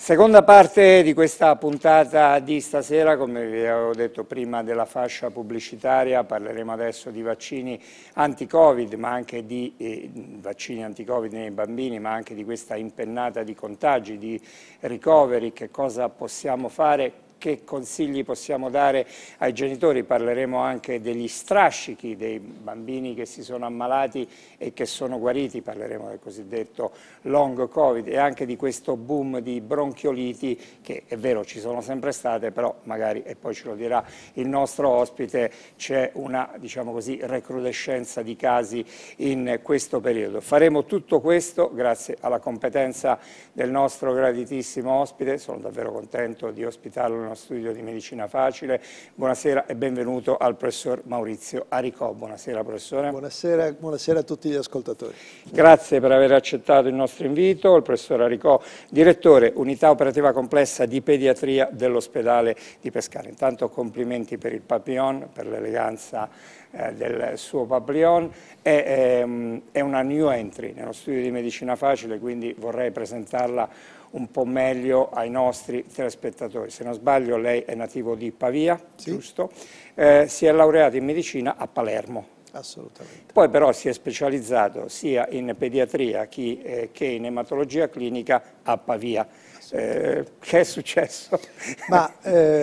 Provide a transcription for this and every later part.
Seconda parte di questa puntata di stasera, come vi avevo detto prima della fascia pubblicitaria, parleremo adesso di vaccini anti-Covid, ma anche di vaccini anti-Covid nei bambini, ma anche di questa impennata di contagi, di ricoveri, che cosa possiamo fare, che consigli possiamo dare ai genitori. Parleremo anche degli strascichi dei bambini che si sono ammalati e che sono guariti, parleremo del cosiddetto long Covid e anche di questo boom di bronchioliti che è vero ci sono sempre state, però magari, e poi ce lo dirà il nostro ospite, c'è una, diciamo così, recrudescenza di casi in questo periodo. Faremo tutto questo grazie alla competenza del nostro graditissimo ospite. Sono davvero contento di ospitarlo nello studio di Medicina Facile. Buonasera e benvenuto al professor Maurizio Aricò. Buonasera professore. Buonasera a tutti gli ascoltatori. Grazie per aver accettato il nostro invito. Il professor Aricò, direttore Unità Operativa Complessa di Pediatria dell'ospedale di Pescara. Intanto complimenti per il papillon, per l'eleganza del suo papillon. È una new entry nello studio di Medicina Facile, quindi vorrei presentarla un po' meglio ai nostri telespettatori. Se non sbaglio lei è nativo di Pavia, sì, giusto? Si è laureato in medicina a Palermo. Assolutamente. Poi però si è specializzato sia in pediatria che in ematologia clinica a Pavia. Che è successo? Ma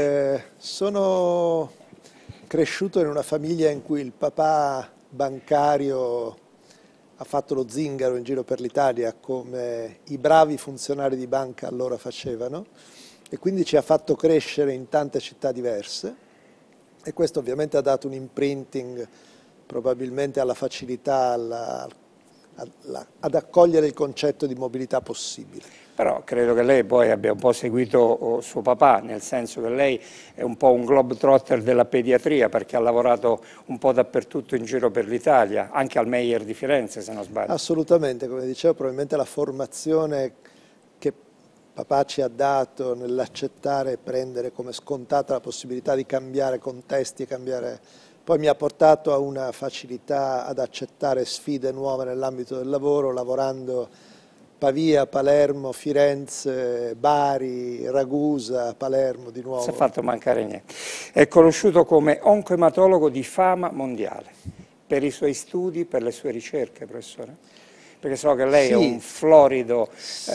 sono cresciuto in una famiglia in cui il papà bancario ha fatto lo zingaro in giro per l'Italia come i bravi funzionari di banca allora facevano, e quindi ci ha fatto crescere in tante città diverse, e questo ovviamente ha dato un imprinting probabilmente alla facilità ad accogliere il concetto di mobilità possibile. Però credo che lei poi abbia un po' seguito suo papà, nel senso che lei è un po' un globetrotter della pediatria, perché ha lavorato un po' dappertutto in giro per l'Italia, anche al Meyer di Firenze se non sbaglio. Assolutamente, come dicevo, probabilmente la formazione che papà ci ha dato nell'accettare e prendere come scontata la possibilità di cambiare contesti e cambiare, poi mi ha portato a una facilità ad accettare sfide nuove nell'ambito del lavoro, lavorando Pavia, Palermo, Firenze, Bari, Ragusa, Palermo di nuovo. Non si è fatto mancare niente. È conosciuto come oncoematologo di fama mondiale per i suoi studi, per le sue ricerche, professore? Perché so che lei sì, è un florido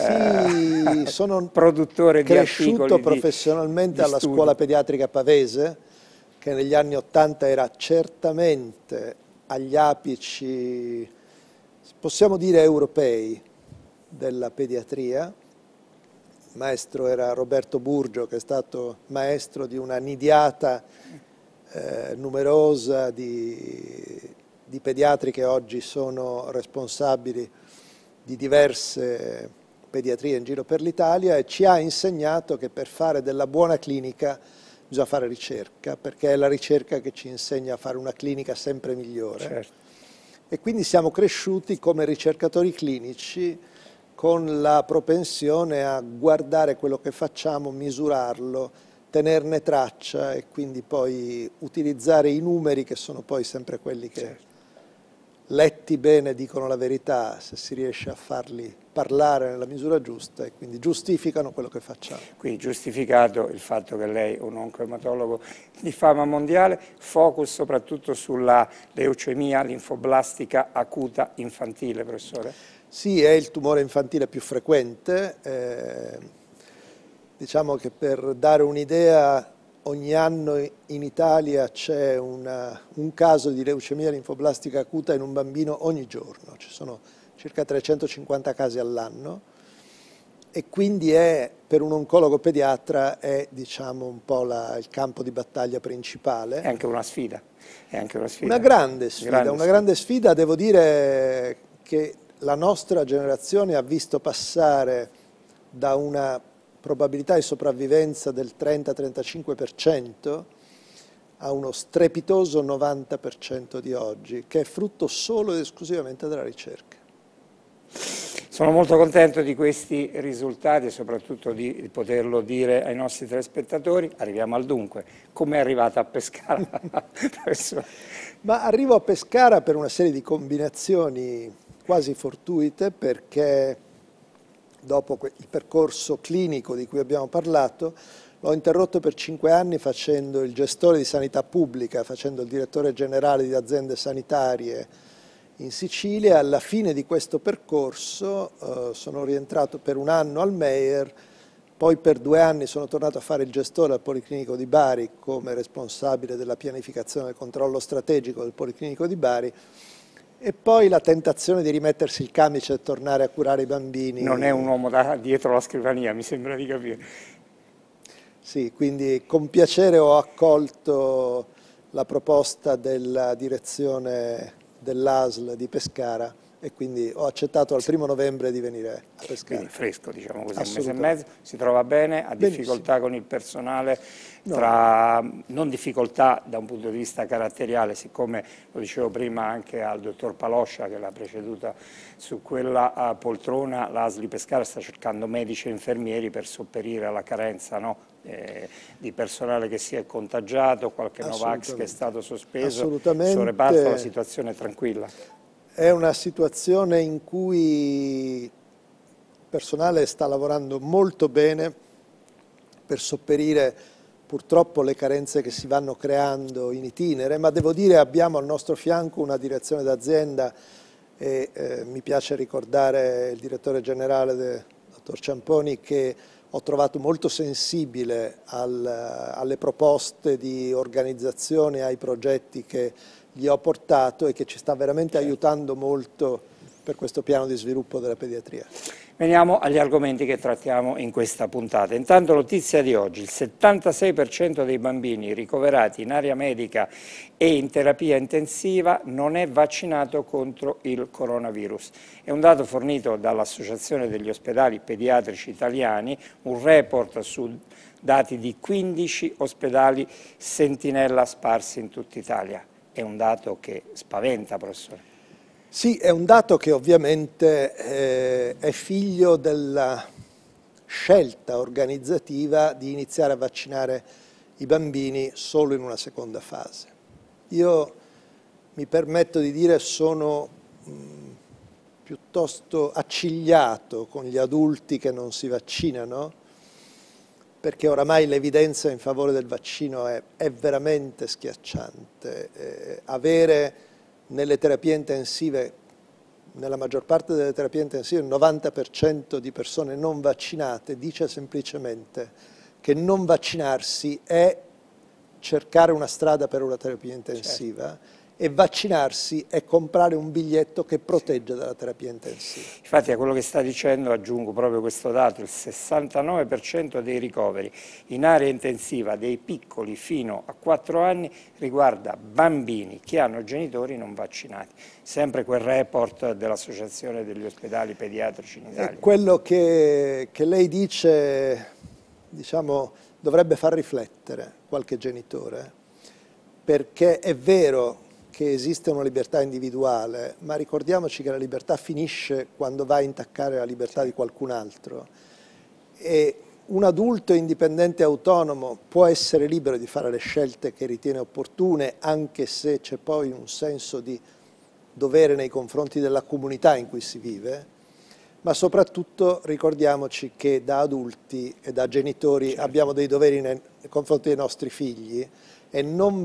sono produttore di articoli. Cresciuto professionalmente alla scuola pediatrica pavese, che negli anni '80 era certamente agli apici, possiamo dire, europei della pediatria. Il maestro era Roberto Burgio, che è stato maestro di una nidiata numerosa di pediatri che oggi sono responsabili di diverse pediatrie in giro per l'Italia, e ci ha insegnato che per fare della buona clinica bisogna fare ricerca, perché è la ricerca che ci insegna a fare una clinica sempre migliore. Certo. E quindi siamo cresciuti come ricercatori clinici, con la propensione a guardare quello che facciamo, misurarlo, tenerne traccia e quindi poi utilizzare i numeri, che sono poi sempre quelli che, certo, letti bene dicono la verità, se si riesce a farli parlare nella misura giusta, e quindi giustificano quello che facciamo. Quindi giustificato il fatto che lei è un oncoematologo di fama mondiale, focus soprattutto sulla leucemia linfoblastica acuta infantile, professore? Sì, è il tumore infantile più frequente. Diciamo che, per dare un'idea, ogni anno in Italia c'è un caso di leucemia linfoblastica acuta in un bambino ogni giorno. Ci sono circa 350 casi all'anno, e quindi per un oncologo pediatra è, diciamo, un po' il campo di battaglia principale. È anche una sfida. È anche una sfida. Una grande sfida, devo dire che la nostra generazione ha visto passare da una probabilità di sopravvivenza del 30-35% a uno strepitoso 90% di oggi, che è frutto solo ed esclusivamente della ricerca. Sono molto contento di questi risultati e soprattutto di poterlo dire ai nostri telespettatori. Arriviamo al dunque. Come è arrivata a Pescara? Ma arrivo a Pescara per una serie di combinazioni quasi fortuite, perché dopo il percorso clinico di cui abbiamo parlato, l'ho interrotto per 5 anni facendo il gestore di sanità pubblica, facendo il direttore generale di aziende sanitarie in Sicilia. Alla fine di questo percorso sono rientrato per 1 anno al Meyer, poi per 2 anni sono tornato a fare il gestore al Policlinico di Bari come responsabile della pianificazione e del controllo strategico del Policlinico di Bari, e poi la tentazione di rimettersi il camice e tornare a curare i bambini. Non è un uomo dietro la scrivania, mi sembra di capire. Sì, quindi con piacere ho accolto la proposta della direzione dell'ASL di Pescara e quindi ho accettato al 1° novembre di venire a Pescara. Quindi fresco, diciamo così, 1 mese e mezzo, si trova bene, ha difficoltà con il personale, non difficoltà da un punto di vista caratteriale, siccome lo dicevo prima anche al dottor Paloscia che l'ha preceduta su quella poltrona, l'ASL di Pescara sta cercando medici e infermieri per sopperire alla carenza, no? Di personale che si è contagiato, qualche Novax che è stato sospeso. Assolutamente. Sul reparto la situazione è tranquilla. È una situazione in cui il personale sta lavorando molto bene per sopperire purtroppo le carenze che si vanno creando in itinere, ma devo dire abbiamo al nostro fianco una direzione d'azienda e mi piace ricordare il direttore generale, dottor Ciamponi, che ho trovato molto sensibile alle proposte di organizzazione, ai progetti che gli ho portato e che ci sta veramente aiutando molto per questo piano di sviluppo della pediatria. Veniamo agli argomenti che trattiamo in questa puntata. Intanto notizia di oggi, il 76% dei bambini ricoverati in area medica e in terapia intensiva non è vaccinato contro il coronavirus. È un dato fornito dall'Associazione degli Ospedali Pediatrici Italiani, un report su dati di 15 ospedali sentinella sparsi in tutta Italia. È un dato che spaventa, professore. Sì, è un dato che ovviamente è figlio della scelta organizzativa di iniziare a vaccinare i bambini solo in una seconda fase. Io mi permetto di dire sono piuttosto accigliato con gli adulti che non si vaccinano, perché oramai l'evidenza in favore del vaccino è veramente schiacciante. Avere nelle terapie intensive, nella maggior parte delle terapie intensive, il 90% di persone non vaccinate dice semplicemente che non vaccinarsi è cercare una strada per una terapia intensiva. Certo. E vaccinarsi è comprare un biglietto che protegge dalla terapia intensiva. Infatti a quello che sta dicendo aggiungo proprio questo dato, il 69% dei ricoveri in area intensiva dei piccoli fino a 4 anni riguarda bambini che hanno genitori non vaccinati. Sempre quel report dell'Associazione degli Ospedali Pediatrici in Italia. È quello che lei dice, diciamo, dovrebbe far riflettere qualche genitore, perché è vero che esiste una libertà individuale, ma ricordiamoci che la libertà finisce quando va a intaccare la libertà di qualcun altro. E un adulto indipendente e autonomo può essere libero di fare le scelte che ritiene opportune, anche se c'è poi un senso di dovere nei confronti della comunità in cui si vive, ma soprattutto ricordiamoci che da adulti e da genitori abbiamo dei doveri nei confronti dei nostri figli, e non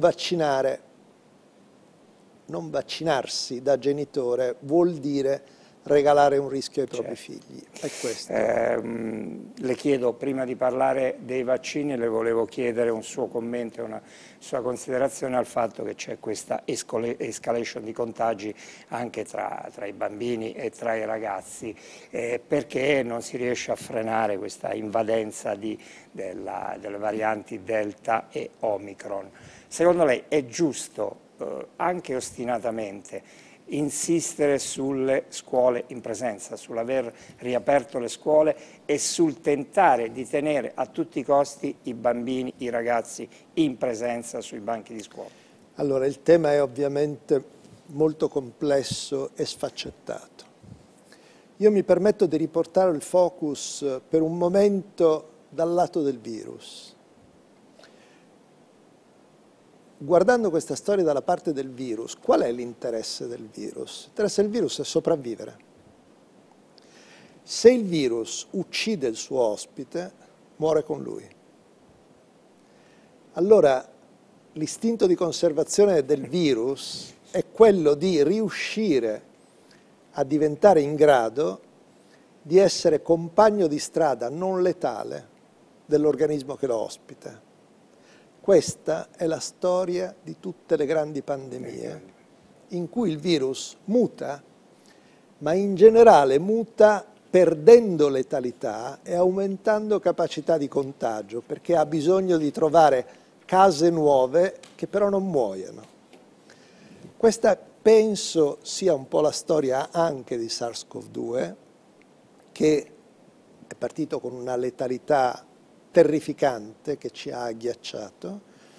vaccinarsi da genitore vuol dire regalare un rischio ai propri figli. È questo. Le chiedo, prima di parlare dei vaccini, le volevo chiedere un suo commento e una sua considerazione al fatto che c'è questa escalation di contagi anche tra i bambini e tra i ragazzi, perché non si riesce a frenare questa invadenza delle varianti Delta e Omicron. Secondo lei è giusto anche ostinatamente insistere sulle scuole in presenza, sull'aver riaperto le scuole e sul tentare di tenere a tutti i costi i bambini, i ragazzi in presenza sui banchi di scuola? Allora, il tema è ovviamente molto complesso e sfaccettato. Io mi permetto di riportare il focus per un momento dal lato del virus. Guardando questa storia dalla parte del virus, qual è l'interesse del virus? L'interesse del virus è sopravvivere. Se il virus uccide il suo ospite, muore con lui. Allora, l'istinto di conservazione del virus è quello di riuscire a diventare in grado di essere compagno di strada non letale dell'organismo che lo ospita. Questa è la storia di tutte le grandi pandemie, in cui il virus muta, ma in generale muta perdendo letalità e aumentando capacità di contagio, perché ha bisogno di trovare case nuove che però non muoiono. Questa penso sia un po' la storia anche di SARS-CoV-2, che è partito con una letalità terrificante che ci ha agghiacciato.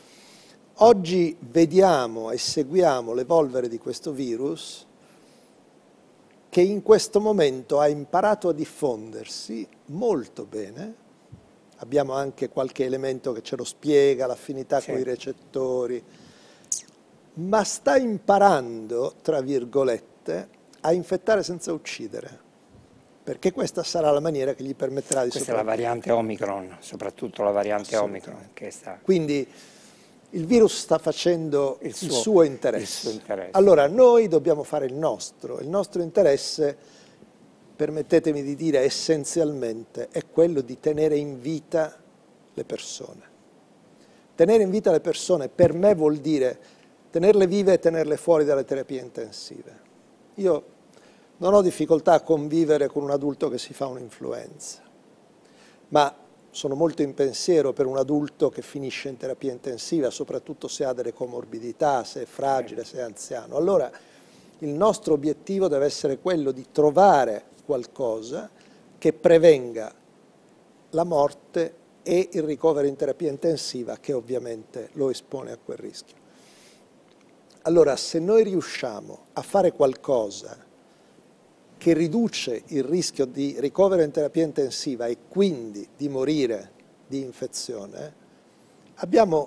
Oggi vediamo e seguiamo l'evolvere di questo virus che in questo momento ha imparato a diffondersi molto bene. Abbiamo anche qualche elemento che ce lo spiega, l'affinità con i recettori, ma sta imparando, tra virgolette, a infettare senza uccidere, perché questa sarà la maniera che gli permetterà di sopravvivere. Questa è la variante Omicron, soprattutto la variante Omicron. Che sta... Quindi il virus sta facendo il suo interesse. Il suo interesse. Allora noi dobbiamo fare il nostro. Il nostro interesse, permettetemi di dire essenzialmente, è quello di tenere in vita le persone. Tenere in vita le persone per me vuol dire tenerle vive e tenerle fuori dalle terapie intensive. Io non ho difficoltà a convivere con un adulto che si fa un'influenza, ma sono molto in pensiero per un adulto che finisce in terapia intensiva, soprattutto se ha delle comorbidità, se è fragile, se è anziano. Allora il nostro obiettivo deve essere quello di trovare qualcosa che prevenga la morte e il ricovero in terapia intensiva, che ovviamente lo espone a quel rischio. Allora, se noi riusciamo a fare qualcosa che riduce il rischio di ricovero in terapia intensiva e quindi di morire di infezione, abbiamo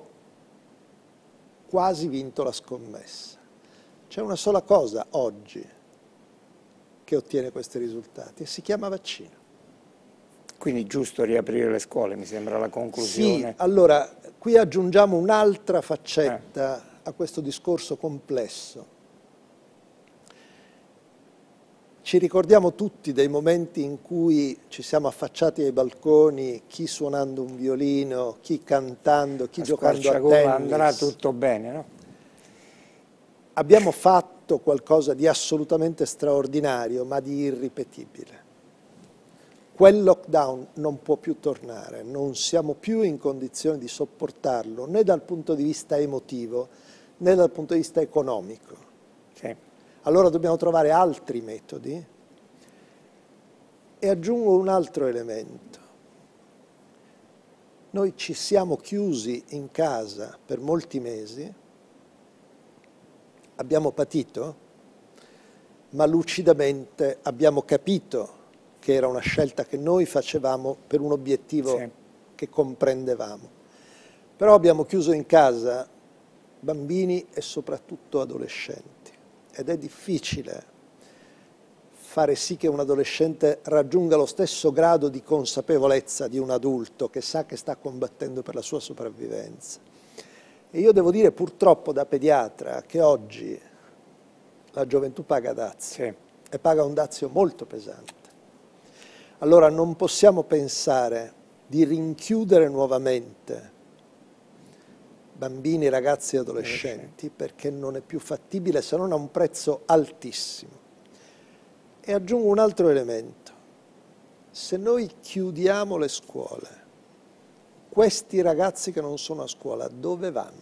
quasi vinto la scommessa. C'è una sola cosa oggi che ottiene questi risultati e si chiama vaccino. Quindi giusto riaprire le scuole, mi sembra la conclusione. Sì, allora qui aggiungiamo un'altra faccetta a questo discorso complesso. Ci ricordiamo tutti dei momenti in cui ci siamo affacciati ai balconi, chi suonando un violino, chi cantando, chi giocando a tennis. Andrà tutto bene, no? Abbiamo fatto qualcosa di assolutamente straordinario, ma di irripetibile. Quel lockdown non può più tornare, non siamo più in condizione di sopportarlo, né dal punto di vista emotivo, né dal punto di vista economico. Sì. Allora dobbiamo trovare altri metodi e aggiungo un altro elemento. Noi ci siamo chiusi in casa per molti mesi, abbiamo patito, ma lucidamente abbiamo capito che era una scelta che noi facevamo per un obiettivo che comprendevamo. Però abbiamo chiuso in casa bambini e soprattutto adolescenti. Ed è difficile fare sì che un adolescente raggiunga lo stesso grado di consapevolezza di un adulto che sa che sta combattendo per la sua sopravvivenza. E io devo dire purtroppo da pediatra che oggi la gioventù paga dazio e paga un dazio molto pesante. Allora non possiamo pensare di rinchiudere nuovamente bambini, ragazzi e adolescenti, perché non è più fattibile se non a un prezzo altissimo. E aggiungo un altro elemento. Se noi chiudiamo le scuole, questi ragazzi che non sono a scuola, dove vanno?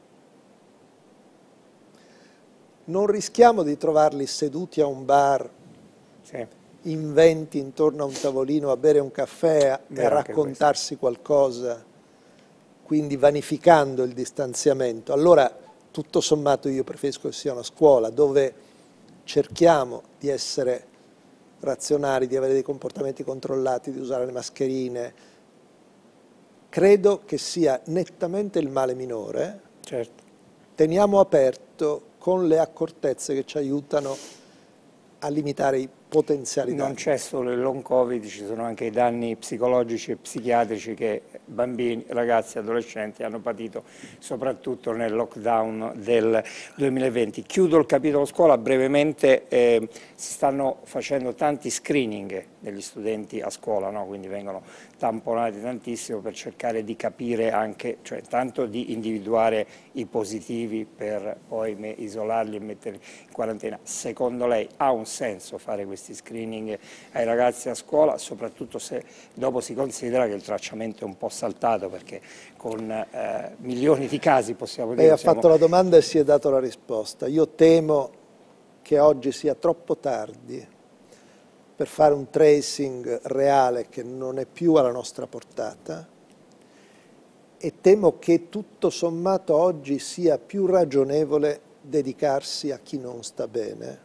Non rischiamo di trovarli seduti a un bar, in 20 intorno a un tavolino a bere un caffè e a raccontarsi qualcosa, quindi vanificando il distanziamento. Allora, tutto sommato, io preferisco che sia una scuola dove cerchiamo di essere razionali, di avere dei comportamenti controllati, di usare le mascherine. Credo che sia nettamente il male minore. Certo. Teniamo aperto con le accortezze che ci aiutano a limitare i potenziali Non danni. c'è solo il long covid, ci sono anche i danni psicologici e psichiatrici che bambini, ragazzi, adolescenti hanno patito soprattutto nel lockdown del 2020. Chiudo il capitolo scuola brevemente, si stanno facendo tanti screening degli studenti a scuola, no? Quindi vengono tamponati tantissimo per cercare di capire anche, cioè tanto di individuare i positivi per poi isolarli e metterli in quarantena. Secondo lei ha un senso fare questi screening ai ragazzi a scuola, soprattutto se dopo si considera che il tracciamento è un po' saltato, perché con milioni di casi possiamo dire... Lei ha fatto la domanda e si è dato la risposta. Io temo che oggi sia troppo tardi per fare un tracing reale che non è più alla nostra portata, e temo che tutto sommato oggi sia più ragionevole dedicarsi a chi non sta bene.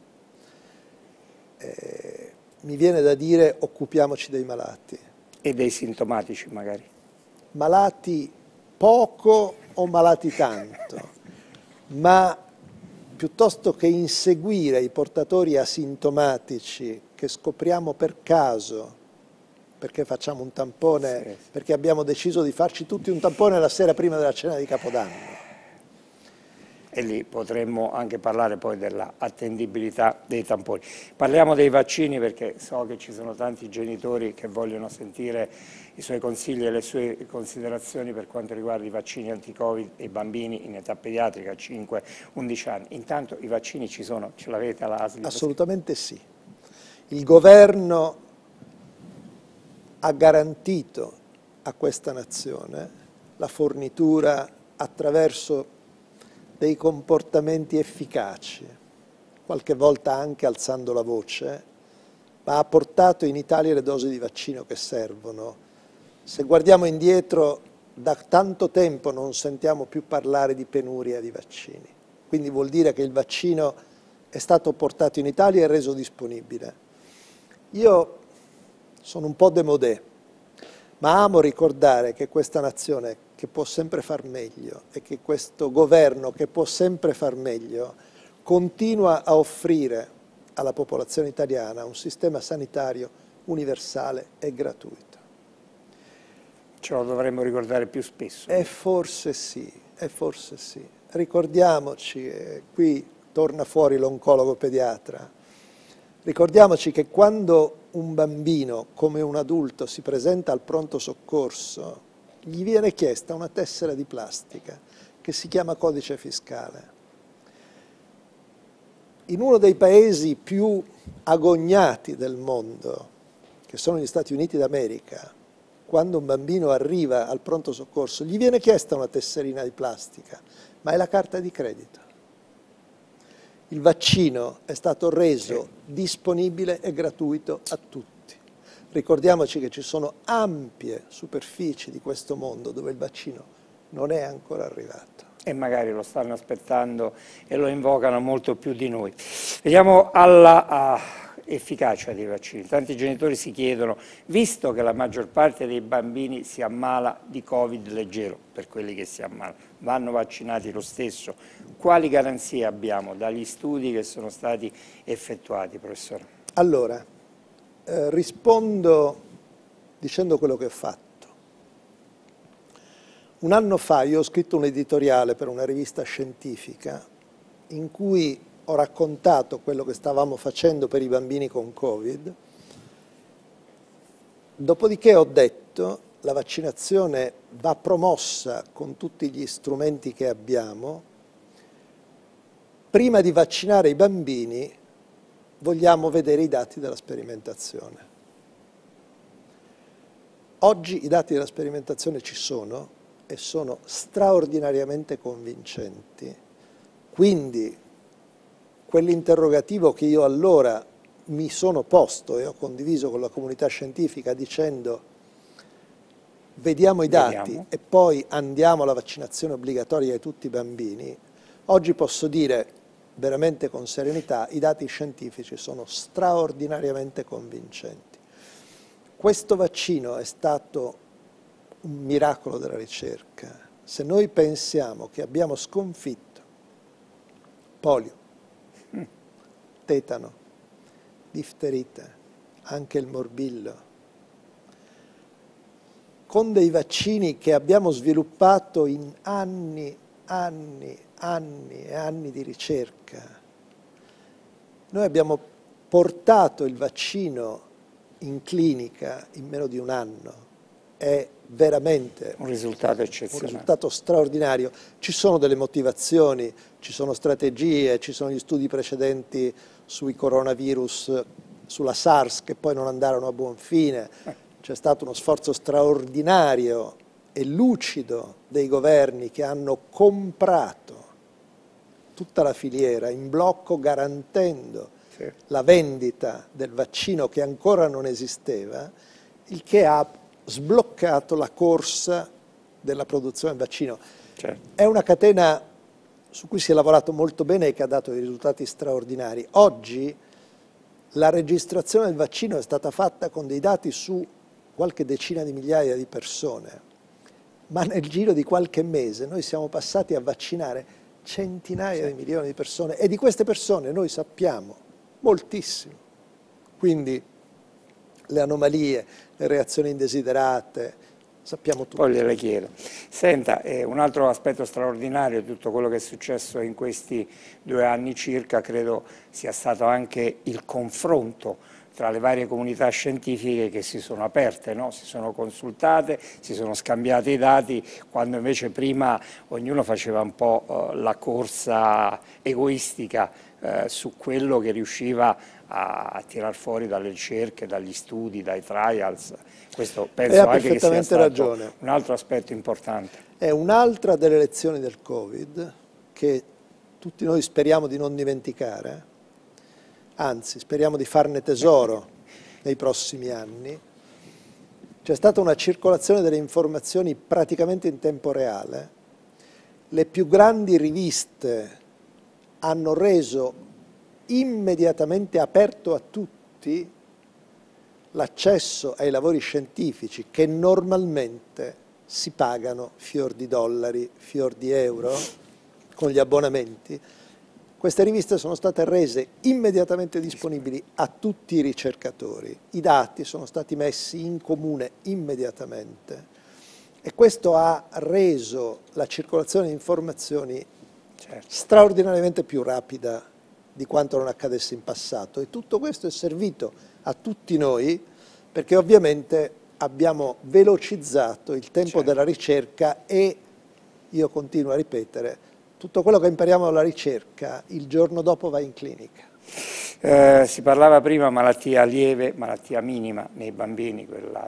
Mi viene da dire: occupiamoci dei malati. E dei sintomatici magari. Malati poco o malati tanto, ma piuttosto che inseguire i portatori asintomatici che scopriamo per caso, perché facciamo un tampone, Sì. perché abbiamo deciso di farci tutti un tampone la sera prima della cena di Capodanno. E lì potremmo anche parlare poi della attendibilità dei tamponi. Parliamo dei vaccini, perché so che ci sono tanti genitori che vogliono sentire i suoi consigli e le sue considerazioni per quanto riguarda i vaccini anti-Covid ai bambini in età pediatrica, 5-11 anni. Intanto i vaccini ci sono, ce l'avete alla ASL? Assolutamente sì. Il governo ha garantito a questa nazione la fornitura attraverso dei comportamenti efficaci, qualche volta anche alzando la voce, ma ha portato in Italia le dosi di vaccino che servono. Se guardiamo indietro, da tanto tempo non sentiamo più parlare di penuria di vaccini, quindi vuol dire che il vaccino è stato portato in Italia e reso disponibile. Io sono un po' démodé, ma amo ricordare che questa nazione, che può sempre far meglio, e che questo governo, che può sempre far meglio, continua a offrire alla popolazione italiana un sistema sanitario universale e gratuito. Ce lo dovremmo ricordare più spesso. E forse sì, e forse sì. Ricordiamoci, qui torna fuori l'oncologo pediatra, ricordiamoci che quando un bambino, come un adulto, si presenta al pronto soccorso, gli viene chiesta una tessera di plastica che si chiama codice fiscale. In uno dei paesi più agognati del mondo, che sono gli Stati Uniti d'America, quando un bambino arriva al pronto soccorso gli viene chiesta una tesserina di plastica, ma è la carta di credito. Il vaccino è stato reso disponibile e gratuito a tutti. Ricordiamoci che ci sono ampie superfici di questo mondo dove il vaccino non è ancora arrivato. E magari lo stanno aspettando e lo invocano molto più di noi. Veniamo alla efficacia dei vaccini. Tanti genitori si chiedono, visto che la maggior parte dei bambini si ammala di Covid leggero, per quelli che si ammalano, vanno vaccinati lo stesso, quali garanzie abbiamo dagli studi che sono stati effettuati, professore? Allora, rispondo dicendo quello che ho fatto. Un anno fa io ho scritto un editoriale per una rivista scientifica in cui ho raccontato quello che stavamo facendo per i bambini con Covid, dopodiché ho detto la vaccinazione va promossa con tutti gli strumenti che abbiamo, prima di vaccinare i bambini vogliamo vedere i dati della sperimentazione. Oggi i dati della sperimentazione ci sono e sono straordinariamente convincenti, quindi quell'interrogativo che io allora mi sono posto e ho condiviso con la comunità scientifica dicendo vediamo i dati e poi andiamo alla vaccinazione obbligatoria di tutti i bambini, oggi posso dire veramente con serenità i dati scientifici sono straordinariamente convincenti. Questo vaccino è stato un miracolo della ricerca. Se noi pensiamo che abbiamo sconfitto polio, tetano, difterite, anche il morbillo, con dei vaccini che abbiamo sviluppato in anni e anni di ricerca. Noi abbiamo portato il vaccino in clinica in meno di un anno. È veramente un risultato un eccezionale. risultato straordinario. Ci sono delle motivazioni, ci sono strategie, ci sono gli studi precedenti sui coronavirus, sulla SARS, che poi non andarono a buon fine. C'è stato uno sforzo straordinario e lucido dei governi che hanno comprato tutta la filiera in blocco, garantendo la vendita del vaccino che ancora non esisteva, il che ha sbloccato la corsa della produzione del vaccino. Certo. È una catena su cui si è lavorato molto bene e che ha dato dei risultati straordinari. Oggi la registrazione del vaccino è stata fatta con dei dati su qualche decina di migliaia di persone, ma nel giro di qualche mese noi siamo passati a vaccinare centinaia di milioni di persone, e di queste persone noi sappiamo moltissimo. Quindi le anomalie, le reazioni indesiderate, sappiamo tutto. Poi gliele chiedo. Senta, un altro aspetto straordinario di tutto quello che è successo in questi 2 anni circa, credo sia stato anche il confronto tra le varie comunità scientifiche che si sono aperte, no? Si sono consultate, si sono scambiati i dati, quando invece prima ognuno faceva un po' la corsa egoistica su quello che riusciva a tirar fuori dalle ricerche, dagli studi, dai trials. Questo penso anche che sia stato ragione. Un altro aspetto importante. È un'altra delle lezioni del Covid che tutti noi speriamo di non dimenticare, anzi speriamo di farne tesoro nei prossimi anni. C'è stata una circolazione delle informazioni praticamente in tempo reale. Le più grandi riviste hanno reso immediatamente aperto a tutti l'accesso ai lavori scientifici che normalmente si pagano fior di dollari, fior di euro con gli abbonamenti. Queste riviste sono state rese immediatamente disponibili a tutti i ricercatori. I dati sono stati messi in comune immediatamente e questo ha reso la circolazione di informazioni straordinariamente più rapida di quanto non accadesse in passato, e tutto questo è servito a tutti noi perché ovviamente abbiamo velocizzato il tempo della ricerca, e io continuo a ripetere, tutto quello che impariamo dalla ricerca il giorno dopo va in clinica. Si parlava prima malattia lieve, malattia minima nei bambini, quella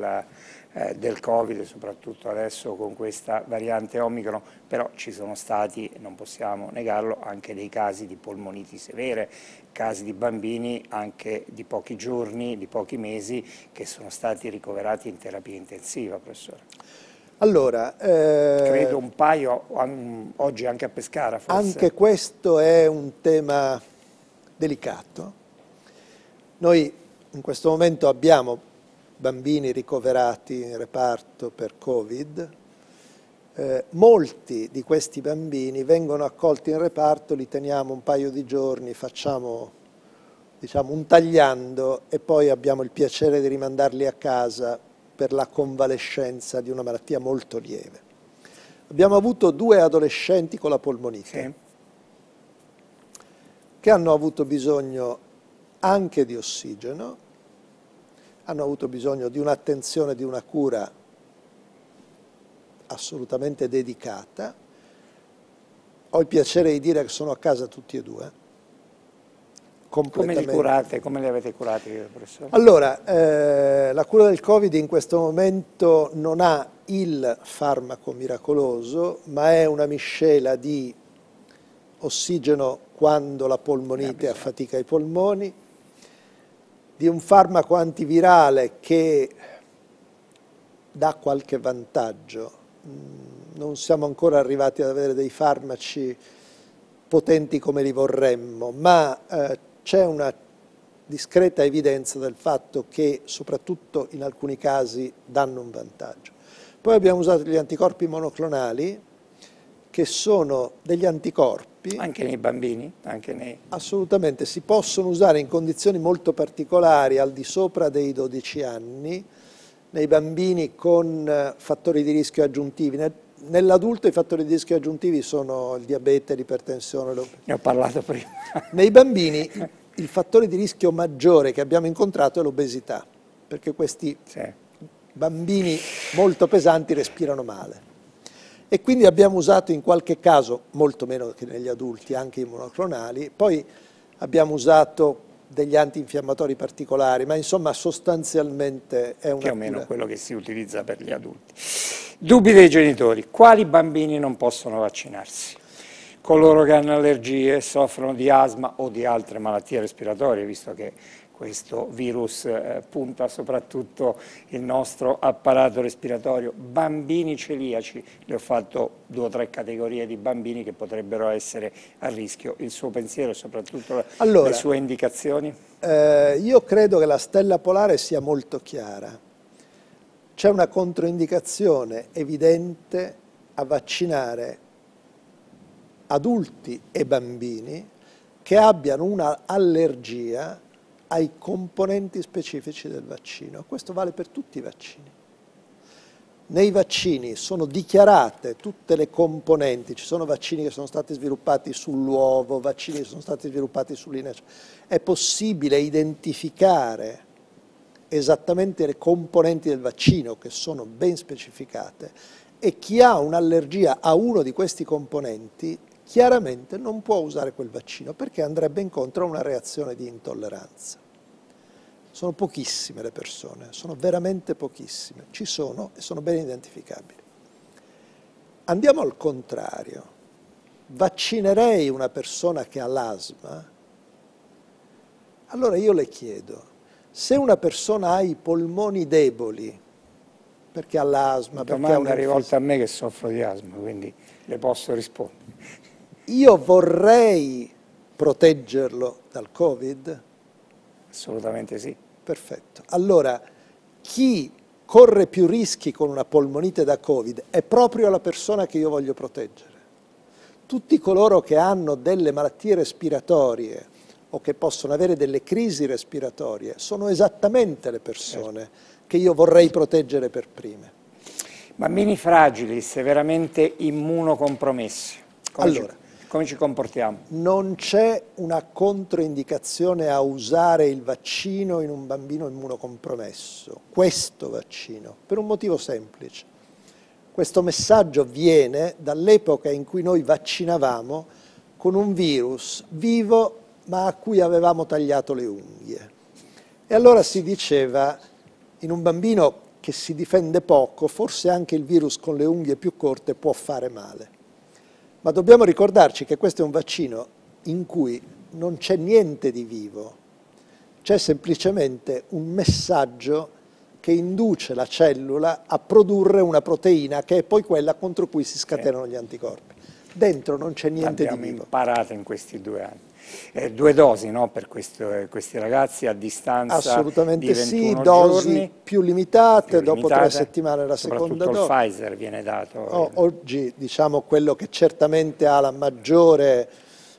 del Covid, soprattutto adesso con questa variante Omicron, però ci sono stati, non possiamo negarlo, anche dei casi di polmoniti severe, casi di bambini anche di pochi giorni, di pochi mesi, che sono stati ricoverati in terapia intensiva, professore. Allora, credo un paio oggi anche a Pescara, forse. Anche questo è un tema delicato. Noi in questo momento abbiamo bambini ricoverati in reparto per Covid. Molti di questi bambini vengono accolti in reparto, li teniamo un paio di giorni, facciamo un tagliando e poi abbiamo il piacere di rimandarli a casa per la convalescenza di una malattia molto lieve. Abbiamo avuto 2 adolescenti con la polmonite che hanno avuto bisogno anche di ossigeno, hanno avuto bisogno di un'attenzione, di una cura assolutamente dedicata. Ho il piacere di dire che sono a casa tutti e 2. Come li curate? Come li avete curati, professore? Allora, la cura del Covid in questo momento non ha il farmaco miracoloso, ma è una miscela di ossigeno quando la polmonite affatica i polmoni, di un farmaco antivirale che dà qualche vantaggio. Non siamo ancora arrivati ad avere dei farmaci potenti come li vorremmo, ma c'è una discreta evidenza del fatto che soprattutto in alcuni casi danno un vantaggio. Poi abbiamo usato gli anticorpi monoclonali, che sono degli anticorpi anticorpi. Anche nei bambini? Anche nei... Assolutamente, si possono usare in condizioni molto particolari al di sopra dei 12 anni, nei bambini con fattori di rischio aggiuntivi. Nell'adulto i fattori di rischio aggiuntivi sono il diabete, l'ipertensione. Ne ho parlato prima. Nei bambini il fattore di rischio maggiore che abbiamo incontrato è l'obesità, perché questi bambini molto pesanti respirano male. E quindi abbiamo usato in qualche caso, molto meno che negli adulti, anche i monoclonali, poi abbiamo usato degli antinfiammatori particolari, ma insomma sostanzialmente è una più o meno quello che si utilizza per gli adulti. Dubbi dei genitori: quali bambini non possono vaccinarsi? Coloro che hanno allergie, soffrono di asma o di altre malattie respiratorie, visto che questo virus punta soprattutto il nostro apparato respiratorio. Bambini celiaci, le ho fatto 2 o 3 categorie di bambini che potrebbero essere a rischio. Il suo pensiero e soprattutto le sue indicazioni? Io credo che la stella polare sia molto chiara. C'è una controindicazione evidente a vaccinare adulti e bambini che abbiano una allergia ai componenti specifici del vaccino. Questo vale per tutti i vaccini. Nei vaccini sono dichiarate tutte le componenti, ci sono vaccini che sono stati sviluppati sull'uovo, vaccini che sono stati sviluppati sull'inace. È possibile identificare esattamente le componenti del vaccino che sono ben specificate e chi ha un'allergia a uno di questi componenti chiaramente non può usare quel vaccino perché andrebbe incontro a una reazione di intolleranza. Sono pochissime le persone, sono veramente pochissime, ci sono e sono ben identificabili. Andiamo al contrario, vaccinerei una persona che ha l'asma? Allora io le chiedo, se una persona ha i polmoni deboli, perché ha l'asma, perché ha domanda rivolta a me che soffro di asma, quindi le posso rispondere. Io vorrei proteggerlo dal Covid? Assolutamente sì. Perfetto. Allora, chi corre più rischi con una polmonite da Covid è proprio la persona che io voglio proteggere. Tutti coloro che hanno delle malattie respiratorie o che possono avere delle crisi respiratorie sono esattamente le persone che io vorrei proteggere per prime. Bambini fragili, severamente immunocompromessi. Come ci comportiamo? Non c'è una controindicazione a usare il vaccino in un bambino immunocompromesso, questo vaccino, per un motivo semplice. Questo messaggio viene dall'epoca in cui noi vaccinavamo con un virus vivo ma a cui avevamo tagliato le unghie. E allora si diceva, in un bambino che si difende poco, forse anche il virus con le unghie più corte può fare male. Ma dobbiamo ricordarci che questo è un vaccino in cui non c'è niente di vivo, c'è semplicemente un messaggio che induce la cellula a produrre una proteina che è poi quella contro cui si scatenano gli anticorpi. Dentro non c'è niente di vivo. L'abbiamo imparato in questi 2 anni. 2 dosi, no, per questi ragazzi a distanza assolutamente di 21 sì, dosi giorni, più limitate, dopo 3 settimane la seconda dose. Soprattutto il Pfizer viene dato. Oggi diciamo quello che certamente ha la maggiore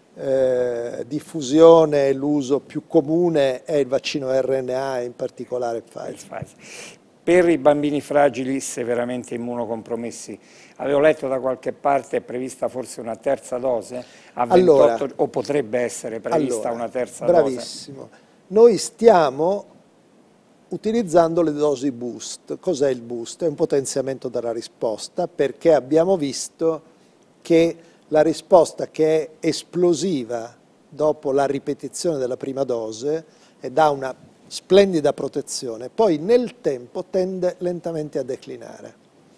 diffusione e l'uso più comune è il vaccino RNA e in particolare Pfizer. Per i bambini fragili severamente immunocompromessi, avevo letto da qualche parte è prevista forse una terza dose a 28, o potrebbe essere prevista una terza dose? Bravissimo. Noi stiamo utilizzando le dosi boost. Cos'è il boost? È un potenziamento della risposta perché abbiamo visto che la risposta che è esplosiva dopo la ripetizione della prima dose e dà una splendida protezione, poi nel tempo tende lentamente a declinare.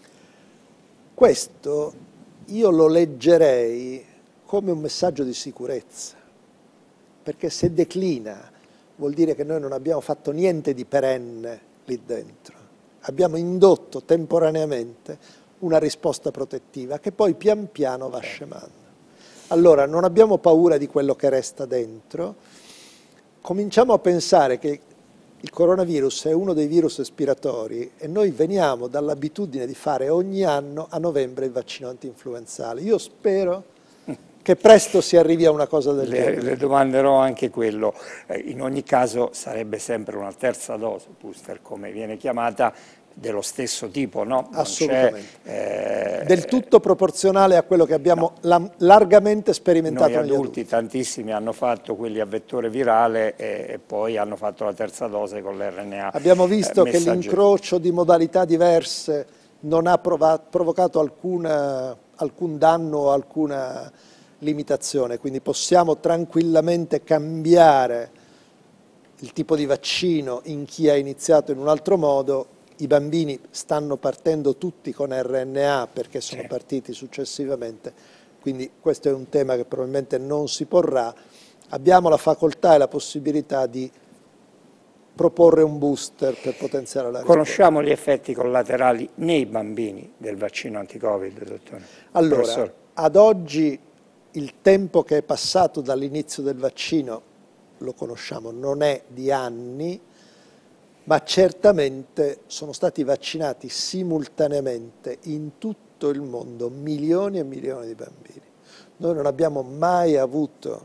Questo io lo leggerei come un messaggio di sicurezza, perché se declina vuol dire che noi non abbiamo fatto niente di perenne lì dentro, abbiamo indotto temporaneamente una risposta protettiva che poi pian piano va scemando. Allora non abbiamo paura di quello che resta dentro, cominciamo a pensare che il coronavirus è uno dei virus respiratori e noi veniamo dall'abitudine di fare ogni anno a novembre il vaccino antinfluenzale. Io spero che presto si arrivi a una cosa del genere. Le domanderò anche quello. In ogni caso sarebbe sempre una terza dose, booster come viene chiamata, dello stesso tipo, no? Assolutamente. Del tutto proporzionale a quello che abbiamo largamente sperimentato noi negli adulti. Tantissimi hanno fatto quelli a vettore virale e poi hanno fatto la terza dose con l'RNA. Abbiamo visto che l'incrocio di modalità diverse non ha provocato alcun danno o alcuna limitazione, quindi possiamo tranquillamente cambiare il tipo di vaccino in chi ha iniziato in un altro modo. I bambini stanno partendo tutti con RNA perché sono partiti successivamente, quindi questo è un tema che probabilmente non si porrà. Abbiamo la facoltà e la possibilità di proporre un booster per potenziare la risposta. Conosciamo gli effetti collaterali nei bambini del vaccino anti-Covid, dottore? Allora, professore? Ad oggi il tempo che è passato dall'inizio del vaccino, lo conosciamo, non è di anni, ma certamente sono stati vaccinati simultaneamente in tutto il mondo milioni e milioni di bambini. Noi non abbiamo mai avuto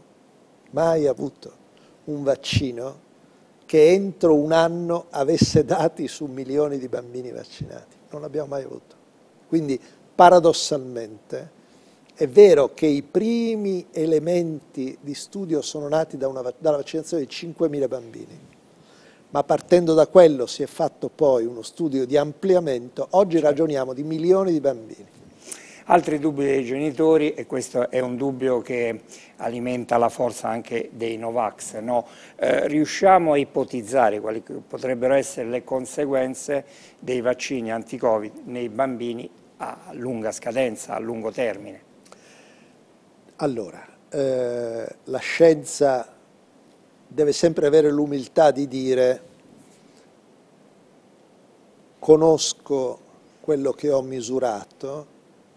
un vaccino che entro un anno avesse dati su milioni di bambini vaccinati. Non l'abbiamo mai avuto. Quindi paradossalmente è vero che i primi elementi di studio sono nati dalla vaccinazione di 5.000 bambini, ma partendo da quello si è fatto poi uno studio di ampliamento. Oggi ragioniamo di milioni di bambini. Altri dubbi dei genitori, e questo è un dubbio che alimenta la forza anche dei Novax, no? Riusciamo a ipotizzare quali potrebbero essere le conseguenze dei vaccini anti-Covid nei bambini a lunga scadenza, a lungo termine? Allora, la scienza deve sempre avere l'umiltà di dire: conosco quello che ho misurato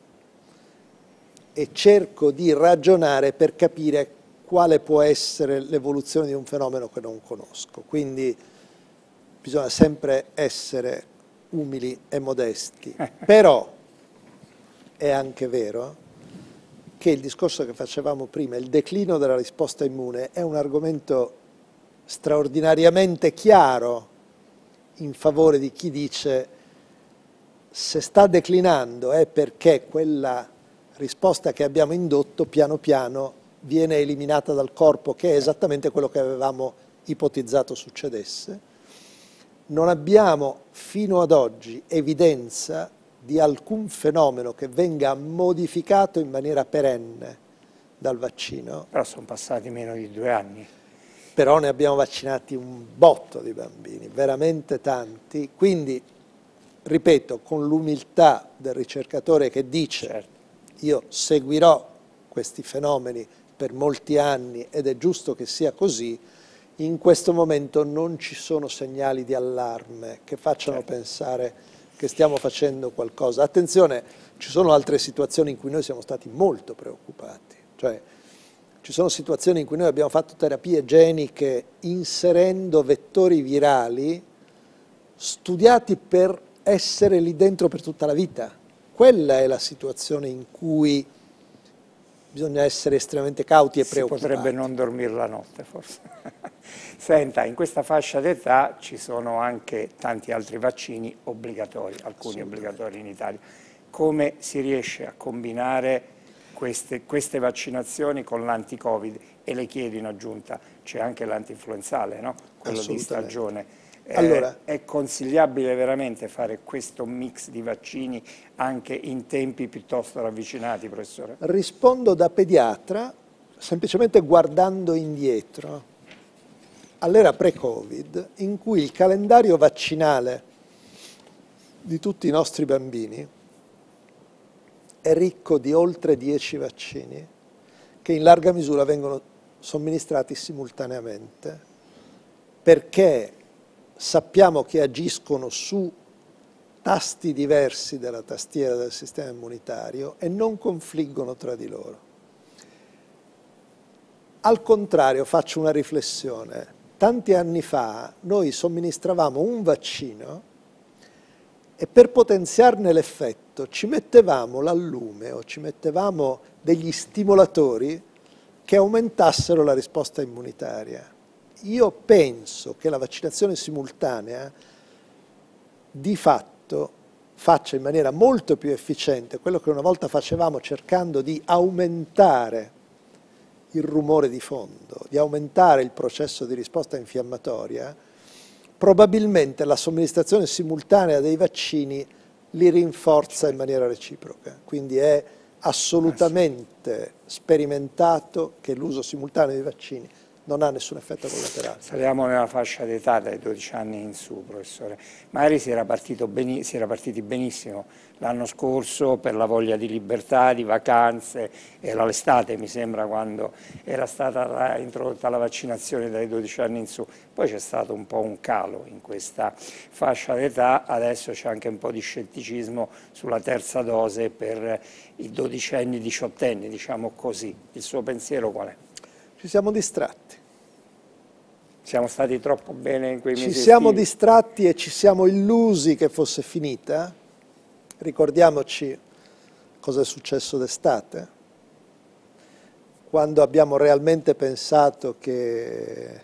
e cerco di ragionare per capire quale può essere l'evoluzione di un fenomeno che non conosco. Quindi bisogna sempre essere umili e modesti. Però è anche vero che il discorso che facevamo prima, il declino della risposta immune, è un argomento straordinariamente chiaro in favore di chi dice: se sta declinando è perché quella risposta che abbiamo indotto piano piano viene eliminata dal corpo, che è esattamente quello che avevamo ipotizzato succedesse. Non abbiamo fino ad oggi evidenza di alcun fenomeno che venga modificato in maniera perenne dal vaccino. Però sono passati meno di 2 anni. Però ne abbiamo vaccinati un botto di bambini, veramente tanti. Quindi, ripeto, con l'umiltà del ricercatore che dice: io seguirò questi fenomeni per molti anni ed è giusto che sia così, in questo momento non ci sono segnali di allarme che facciano pensare che stiamo facendo qualcosa. Attenzione, ci sono altre situazioni in cui noi siamo stati molto preoccupati, cioè ci sono situazioni in cui noi abbiamo fatto terapie geniche inserendo vettori virali studiati per essere lì dentro per tutta la vita. Quella è la situazione in cui bisogna essere estremamente cauti e preoccupati. Si potrebbe non dormire la notte, forse. Senta, in questa fascia d'età ci sono anche tanti altri vaccini obbligatori, alcuni obbligatori in Italia. Come si riesce a combinare queste vaccinazioni con l'anti-Covid? E le chiedo in aggiunta, c'è anche l'antinfluenzale, no? Quello di stagione. Allora, è consigliabile veramente fare questo mix di vaccini anche in tempi piuttosto ravvicinati, professore? Rispondo da pediatra, semplicemente guardando indietro all'era pre-Covid, in cui il calendario vaccinale di tutti i nostri bambini è ricco di oltre 10 vaccini che in larga misura vengono somministrati simultaneamente, perché sappiamo che agiscono su tasti diversi della tastiera del sistema immunitario e non confliggono tra di loro. Al contrario, faccio una riflessione. Tanti anni fa noi somministravamo un vaccino e per potenziarne l'effetto ci mettevamo l'allume o ci mettevamo degli stimolatori che aumentassero la risposta immunitaria. Io penso che la vaccinazione simultanea di fatto faccia in maniera molto più efficiente quello che una volta facevamo cercando di aumentare il rumore di fondo, di aumentare il processo di risposta infiammatoria. Probabilmente la somministrazione simultanea dei vaccini li rinforza in maniera reciproca, quindi è assolutamente sperimentato che l'uso simultaneo dei vaccini non ha nessun effetto collaterale. Saliamo nella fascia d'età dai 12 anni in su, professore. Magari si era partiti benissimo l'anno scorso per la voglia di libertà, di vacanze, era l'estate mi sembra quando era stata introdotta la vaccinazione dai 12 anni in su. Poi c'è stato un po' un calo in questa fascia d'età, adesso c'è anche un po' di scetticismo sulla terza dose per i 12enni, 18enni, diciamo così. Il suo pensiero qual è? Ci siamo distratti. Siamo stati troppo bene in quei mesi Ci siamo estivi. distratti e ci siamo illusi che fosse finita. Ricordiamoci cosa è successo d'estate, quando abbiamo realmente pensato che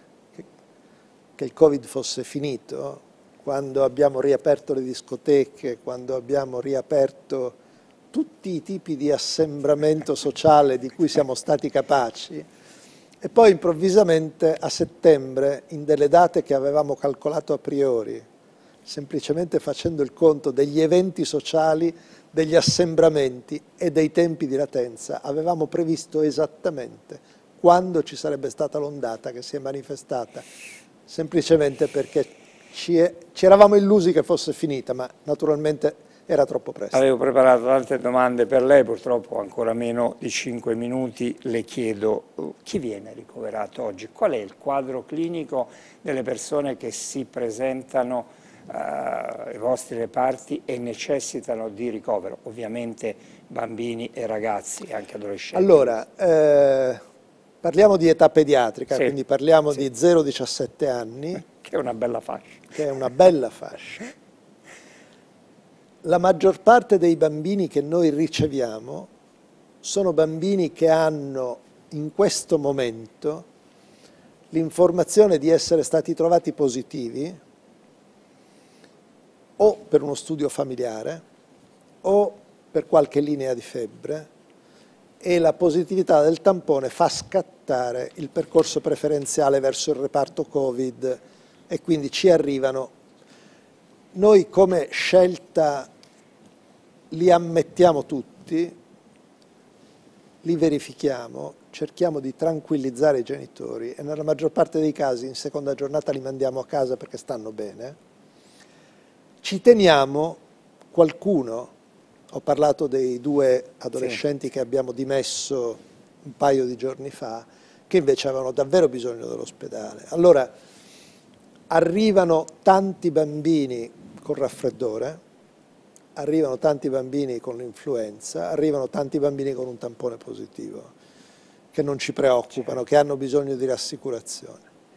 il Covid fosse finito, quando abbiamo riaperto le discoteche, quando abbiamo riaperto tutti i tipi di assembramento sociale di cui siamo stati capaci. E poi improvvisamente a settembre, in delle date che avevamo calcolato a priori, semplicemente facendo il conto degli eventi sociali, degli assembramenti e dei tempi di latenza, avevamo previsto esattamente quando ci sarebbe stata l'ondata che si è manifestata, semplicemente perché ci eravamo illusi che fosse finita, ma naturalmente era troppo presto. Avevo preparato tante domande per lei, purtroppo ancora meno di 5 minuti. Le chiedo, chi viene ricoverato oggi? Qual è il quadro clinico delle persone che si presentano ai vostri reparti e necessitano di ricovero? Ovviamente bambini e ragazzi, anche adolescenti. Allora, parliamo di età pediatrica, Sì, quindi parliamo sì. di 0-17 anni. Che è una bella fascia. Che è una bella fascia. La maggior parte dei bambini che noi riceviamo sono bambini che hanno in questo momento l'informazione di essere stati trovati positivi o per uno studio familiare o per qualche linea di febbre, e la positività del tampone fa scattare il percorso preferenziale verso il reparto Covid e quindi ci arrivano. Noi come scelta li ammettiamo tutti, li verifichiamo, cerchiamo di tranquillizzare i genitori e nella maggior parte dei casi in seconda giornata li mandiamo a casa perché stanno bene. Ci teniamo qualcuno, ho parlato dei 2 adolescenti che abbiamo dimesso un paio di giorni fa, che invece avevano davvero bisogno dell'ospedale. Allora, arrivano tanti bambini con raffreddore, arrivano tanti bambini con l'influenza, arrivano tanti bambini con un tampone positivo, che non ci preoccupano, che hanno bisogno di rassicurazione.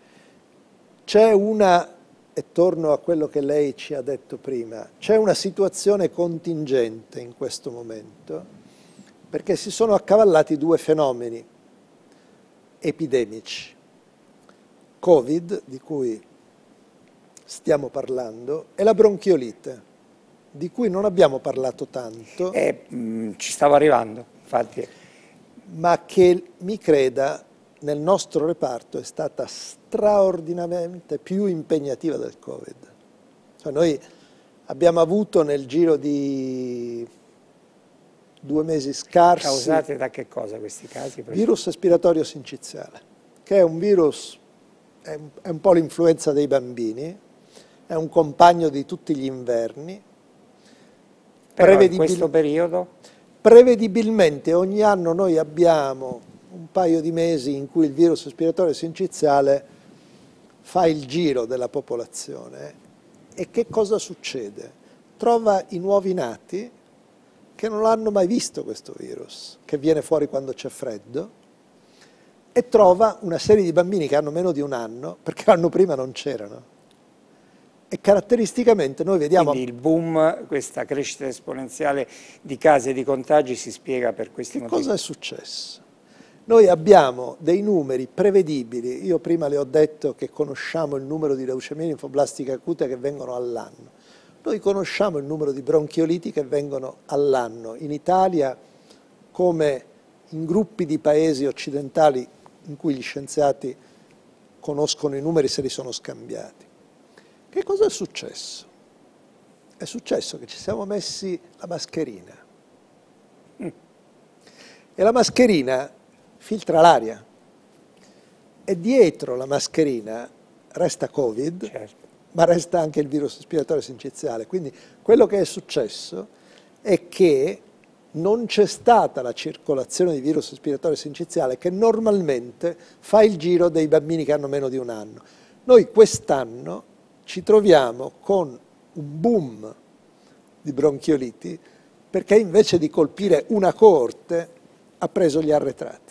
C'è una, e torno a quello che lei ci ha detto prima, c'è una situazione contingente in questo momento, perché si sono accavallati 2 fenomeni epidemici. Covid, di cui stiamo parlando, e la bronchiolite, di cui non abbiamo parlato tanto, ci stavo arrivando, infatti. ma che, mi creda, nel nostro reparto è stata straordinariamente più impegnativa del Covid. Cioè noi abbiamo avuto nel giro di 2 mesi scarsi... Causati da che cosa questi casi? Virus respiratorio sinciziale, che è un virus, è un po' l'influenza dei bambini, è un compagno di tutti gli inverni. Però in questo periodo? Prevedibilmente ogni anno noi abbiamo un paio di mesi in cui il virus respiratorio sinciziale fa il giro della popolazione. E che cosa succede? Trova i nuovi nati che non hanno mai visto questo virus, che viene fuori quando c'è freddo, e trova una serie di bambini che hanno meno di un anno, perché l'anno prima non c'erano. E caratteristicamente noi vediamo... Quindi il boom, questa crescita esponenziale di casi e di contagi si spiega per questi motivi. Cosa è successo? Noi abbiamo dei numeri prevedibili, io prima le ho detto che conosciamo il numero di leucemie linfoblastiche acute che vengono all'anno, noi conosciamo il numero di bronchioliti che vengono all'anno in Italia come in gruppi di paesi occidentali in cui gli scienziati conoscono i numeri, se li sono scambiati. Che cosa è successo? È successo che ci siamo messi la mascherina e la mascherina filtra l'aria e dietro la mascherina resta Covid, Certo. ma resta anche il virus respiratorio sinciziale. Quindi quello che è successo è che non c'è stata la circolazione di virus respiratorio sinciziale che normalmente fa il giro dei bambini che hanno meno di un anno. Noi quest'anno ci troviamo con un boom di bronchioliti perché invece di colpire una coorte ha preso gli arretrati.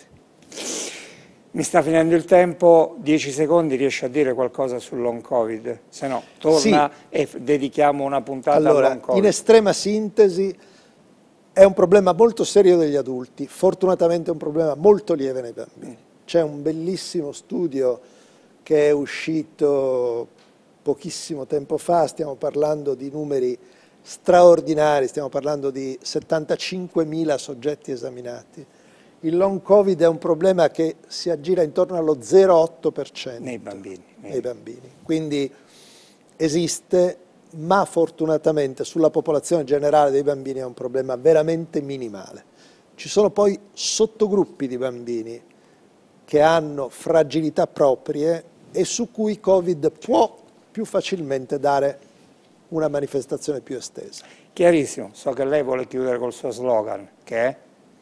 Mi sta finendo il tempo, 10 secondi, riesci a dire qualcosa sul long covid? Se no, torna e dedichiamo una puntata al long covid. In estrema sintesi, è un problema molto serio degli adulti, fortunatamente è un problema molto lieve nei bambini. C'è un bellissimo studio che è uscito pochissimo tempo fa, stiamo parlando di numeri straordinari, stiamo parlando di 75.000 soggetti esaminati. Il long covid è un problema che si aggira intorno allo 0,8% nei bambini. Quindi esiste, ma fortunatamente sulla popolazione generale dei bambini è un problema veramente minimale. Ci sono poi sottogruppi di bambini che hanno fragilità proprie e su cui Covid può più facilmente dare una manifestazione più estesa. Chiarissimo, so che lei vuole chiudere col suo slogan, che è?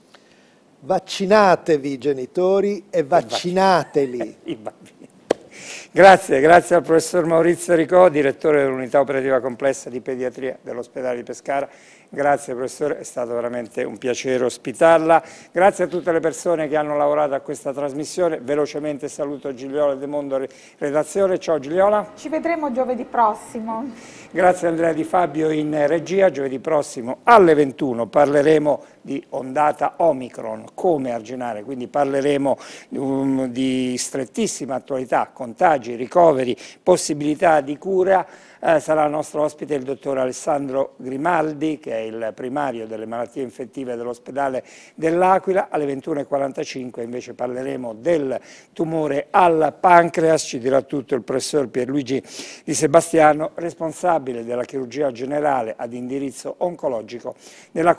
Vaccinatevi genitori e vaccinateli. I bambini. Grazie al professor Maurizio Ricò, direttore dell'unità operativa complessa di pediatria dell'ospedale di Pescara. Grazie professore, è stato veramente un piacere ospitarla. Grazie a tutte le persone che hanno lavorato a questa trasmissione. Velocemente saluto Gigliola De Mondo, redazione. Ciao Gigliola. Ci vedremo giovedì prossimo. Grazie a Andrea Di Fabio in regia. Giovedì prossimo alle 21 parleremo di ondata Omicron, come arginare, quindi parleremo di strettissima attualità, contagi, ricoveri, possibilità di cura. Sarà il nostro ospite il dottor Alessandro Grimaldi, che è il primario delle malattie infettive dell'ospedale dell'Aquila. Alle 21:45 invece parleremo del tumore al pancreas, ci dirà tutto il professor Pierluigi Di Sebastiano, responsabile della chirurgia generale ad indirizzo oncologico della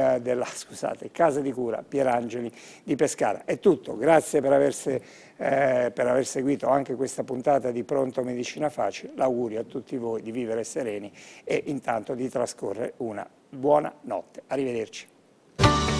Casa di Cura Pierangeli di Pescara. È tutto, grazie per aver seguito anche questa puntata di Pronto Medicina Facile. L'augurio a tutti voi di vivere sereni e intanto di trascorrere una buona notte. Arrivederci.